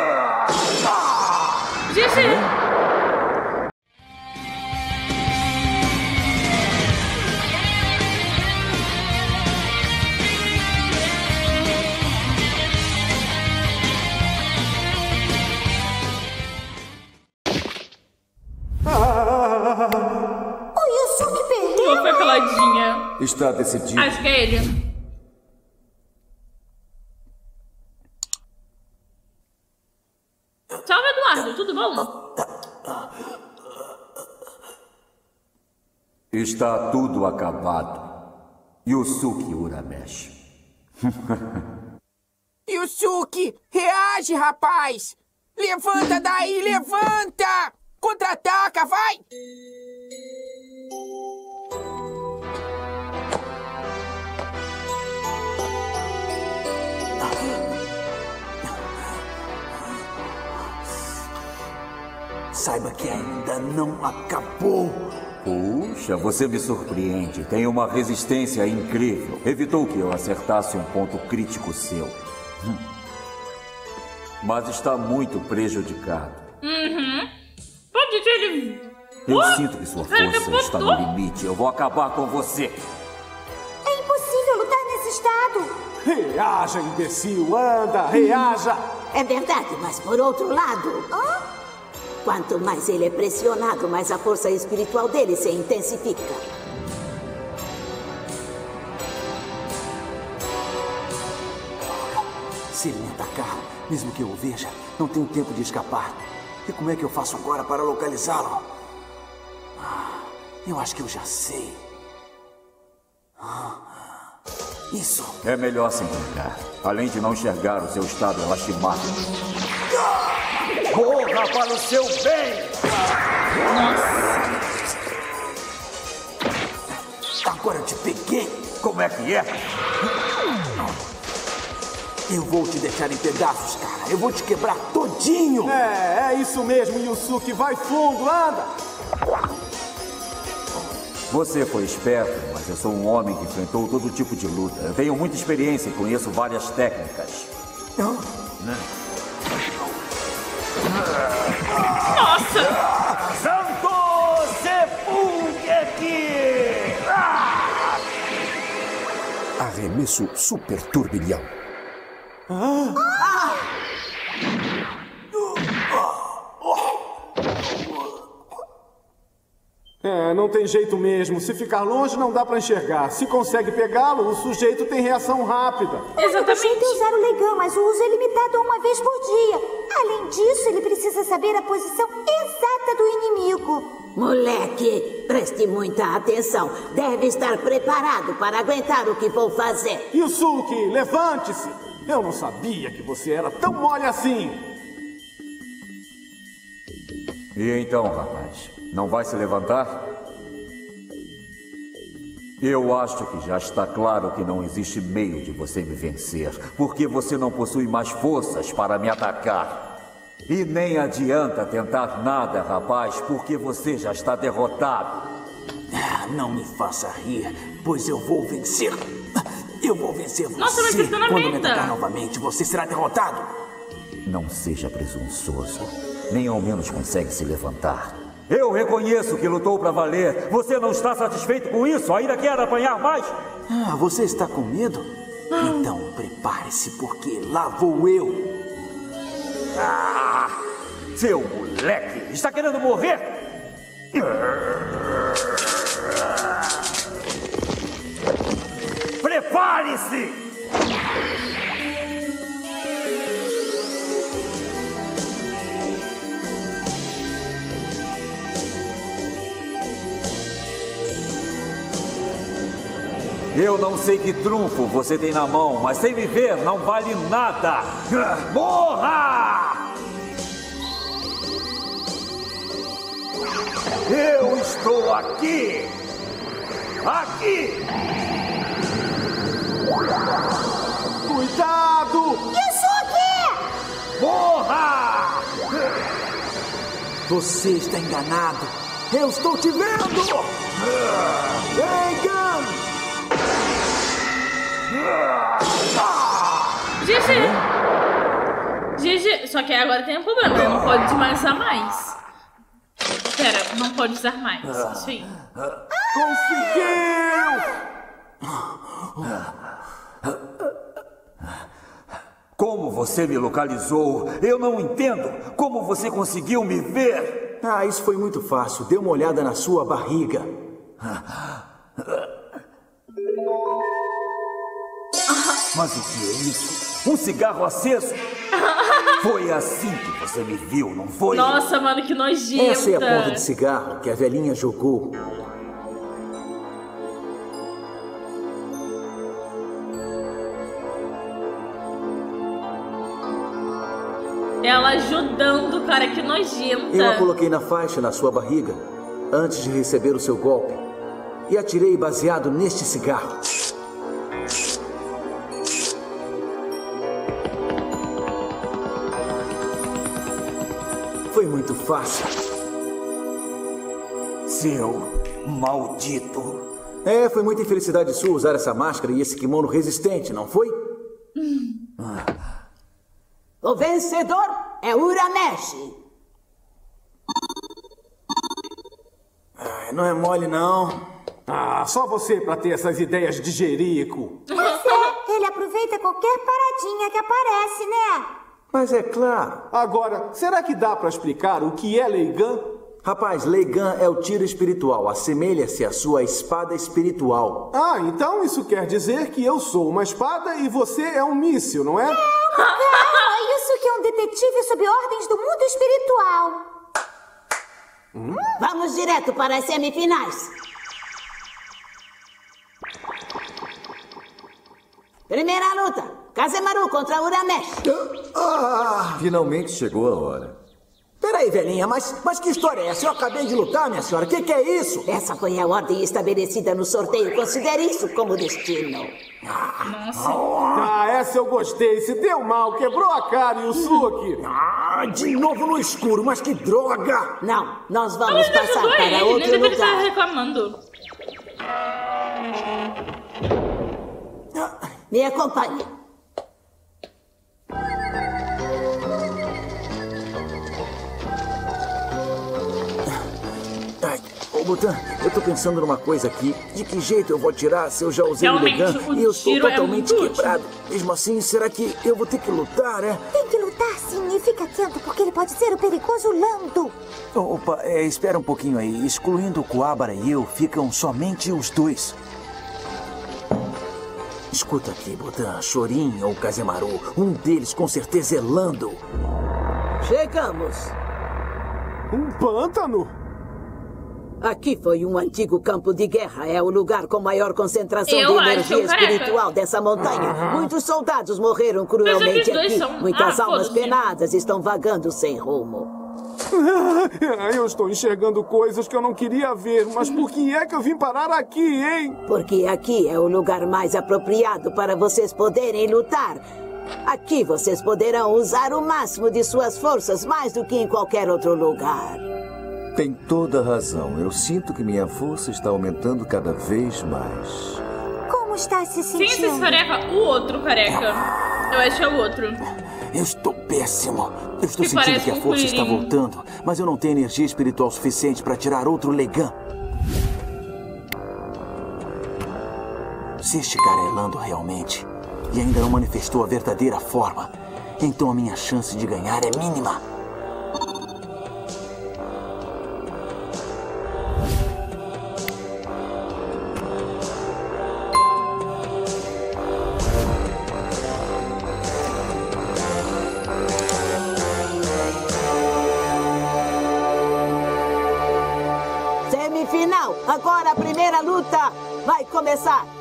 GG! O Yusuke perdeu! Foi caladinha. Está decidido. Acho que é ele. Salve, Eduardo. Tudo bom? Está tudo acabado. Yusuke Urameshi. Yusuke, reage, rapaz! Levanta daí, levanta! Contra-ataca, vai! Saiba que ainda não acabou. Puxa, você me surpreende. Tem uma resistência incrível. Evitou que eu acertasse um ponto crítico seu. Mas está muito prejudicado. Pode ser ele. Eu sinto que sua força está no limite. Eu vou acabar com você. É impossível lutar nesse estado! Reaja, imbecil! Anda, reaja! É verdade, mas por outro lado... Quanto mais ele é pressionado, mais a força espiritual dele se intensifica. Se ele me atacar, mesmo que eu o veja, não tenho tempo de escapar. E como é que eu faço agora para localizá-lo? Eu acho que eu já sei. Isso. É melhor se entregar. Além de não enxergar o seu estado lastimado. Morra para o seu bem! Agora eu te peguei. Como é que é? Eu vou te deixar em pedaços, cara. Eu vou te quebrar todinho. É isso mesmo, Yusuke. Vai fundo, anda! Você foi esperto, mas eu sou um homem que enfrentou todo tipo de luta. Eu tenho muita experiência e conheço várias técnicas. Nossa! Santo Sepulcre! Arremesso super turbilhão. Não tem jeito mesmo. Se ficar longe, não dá pra enxergar. Se consegue pegá-lo, o sujeito tem reação rápida. O jeito é usar o legão, mas o uso é limitado a uma vez por dia. Além disso, ele precisa saber a posição exata do inimigo. Moleque, preste muita atenção. Deve estar preparado para aguentar o que vou fazer. Yusuke, levante-se! Eu não sabia que você era tão mole assim. E então, rapaz, não vai se levantar? Eu acho que já está claro que não existe meio de você me vencer, porque você não possui mais forças para me atacar. E nem adianta tentar nada, rapaz, porque você já está derrotado. Não me faça rir, pois eu vou vencer. Eu vou vencer você. Nossa, mas você tá na Quando me merda. atacar novamente, você será derrotado. Não seja presunçoso. Nem ao menos consegue se levantar. Eu reconheço que lutou para valer. Você não está satisfeito com isso? Ainda quer apanhar mais? Você está com medo? Então prepare-se, porque lá vou eu. Seu moleque! Está querendo morrer? Prepare-se! Eu não sei que trunfo você tem na mão, mas sem me ver não vale nada! Morra! Eu estou aqui! Aqui! Cuidado! Yusuke! Morra! Você está enganado. Eu estou te vendo! Egan! GG! GG! Só que agora tem um problema, né? Não pode mais usar mais. Pera, não pode usar mais. Isso aí. Conseguiu! Como você me localizou? Eu não entendo. Como você conseguiu me ver? Ah, isso foi muito fácil. Dê uma olhada na sua barriga. Mas o que é isso? Um cigarro aceso? Foi assim que você me viu, não foi? Nossa, mano, que nojenta. Essa é a ponta de cigarro que a velhinha jogou. Ela ajudando, cara, que nojenta. Eu a coloquei na faixa na sua barriga antes de receber o seu golpe. E atirei baseado neste cigarro. Foi muito fácil. Seu maldito. É, foi muita infelicidade sua usar essa máscara e esse kimono resistente, não foi? O vencedor é Uramesh. Não é mole, não. Ah, só você pra ter essas ideias de jerico. Pois é, ele aproveita qualquer paradinha que aparece, né? Mas é claro. Agora, será que dá pra explicar o que é Leigan? Rapaz, Leigan é o tiro espiritual. Assemelha-se à sua espada espiritual. Ah, então isso quer dizer que eu sou uma espada e você é um míssil, não é? É isso que é um detetive sob ordens do mundo espiritual. Vamos direto para as semifinais. Primeira luta, Kazemaru contra Uramesh. Finalmente chegou a hora. Peraí, velhinha, mas que história é essa? Eu acabei de lutar, minha senhora. O que é isso? Essa foi a ordem estabelecida no sorteio. Considere isso como destino. Ah, essa eu gostei. Se deu mal, quebrou a cara e o Suki. De novo no escuro, mas que droga! Não, nós vamos passar para Nem outro deveria estar lugar. reclamando. Me acompanhe. Ô, Butan, eu tô pensando numa coisa aqui. De que jeito eu vou tirar se eu já usei Realmente, o Leigan o e eu estou tiro é totalmente muito quebrado? Mesmo assim, será que eu vou ter que lutar, é? Tem que lutar sim, e fica atento, porque ele pode ser o perigoso Lando. Opa, espera um pouquinho aí. Excluindo o Kuwabara e eu, ficam somente os dois. Escuta aqui, Butan, Chorin ou Kazemaru. Um deles com certeza é Lando. Chegamos. Um pântano? Aqui foi um antigo campo de guerra. É o lugar com maior concentração Eu de acho, energia careca. espiritual dessa montanha. Muitos soldados morreram cruelmente os dois aqui. são- Muitas almas foda-se. penadas estão vagando sem rumo. Eu estou enxergando coisas que eu não queria ver, mas por que é que eu vim parar aqui, hein? Porque aqui é o lugar mais apropriado para vocês poderem lutar. Aqui vocês poderão usar o máximo de suas forças, mais do que em qualquer outro lugar. Tem toda razão. Eu sinto que minha força está aumentando cada vez mais. Como está se Sim, esse sentindo? careca. O outro careca. Eu acho que é o outro. Eu estou péssimo. Eu estou Que sentindo parece que a um força está Kuririn. voltando, mas eu não tenho energia espiritual suficiente para tirar outro Leigan. Se este cara é Lando realmente e ainda não manifestou a verdadeira forma, então a minha chance de ganhar é mínima. Semifinal. Agora a primeira luta vai começar.